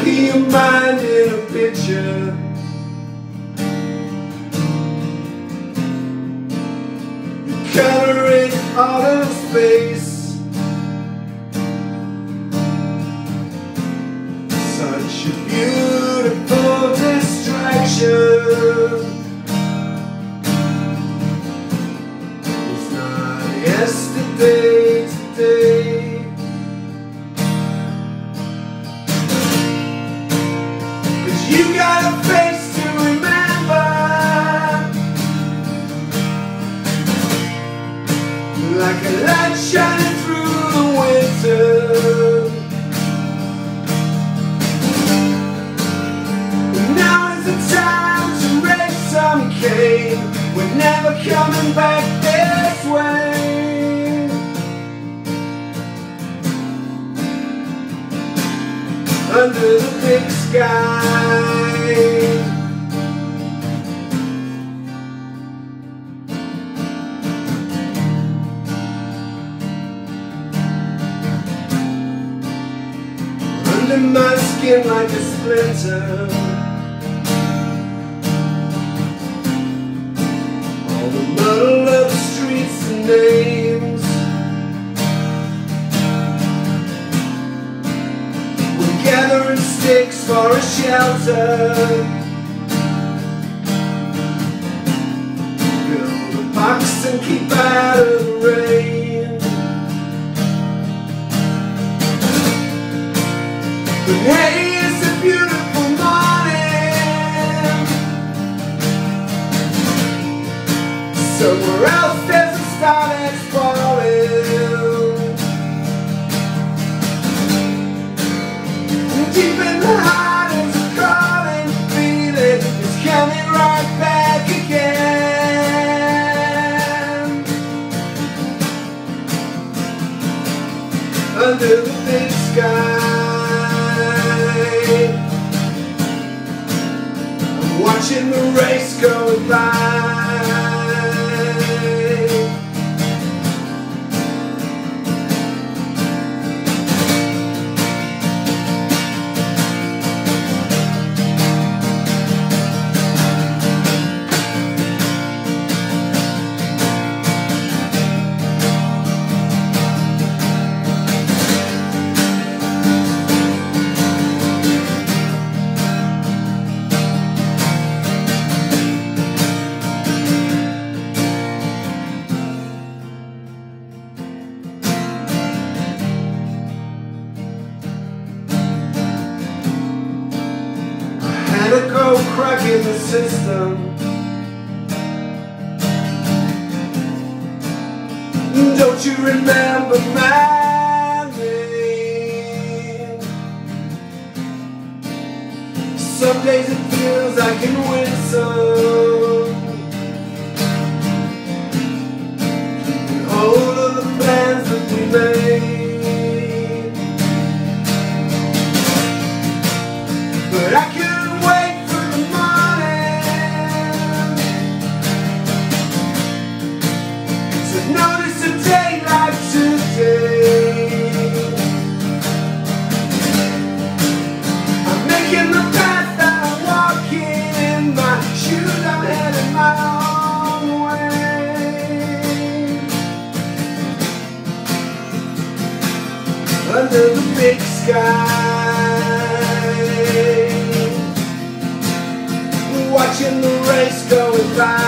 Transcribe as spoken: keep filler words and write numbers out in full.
back of your mind in a picture. Coloring all of space. Such a beautiful distraction. It's not yesterday, today. 'Cause you got a face to remember, like a light shining through the winter. Now is the time to raise some cane. We're never coming back this way. Under the big sky, under my skin like a splinter. All the muddle of the streets and names. We're gathering sticks for a shelter. Build a box and keep out of the rain. But hey, it's a beautiful morning. Somewhere else there's a star that's falling. Deep in the heart is a calling feeling. It's coming right back again. Under the big sky, I'm watching the race go by. To go cracking the system. Don't you remember my name? Some days it feels I can win some. Keeping hold of the plans that we made. But I can notice a day like today. I'm making the path that I'm walking in. My shoes, I'm heading my own way. Under the big sky, watching the race going by.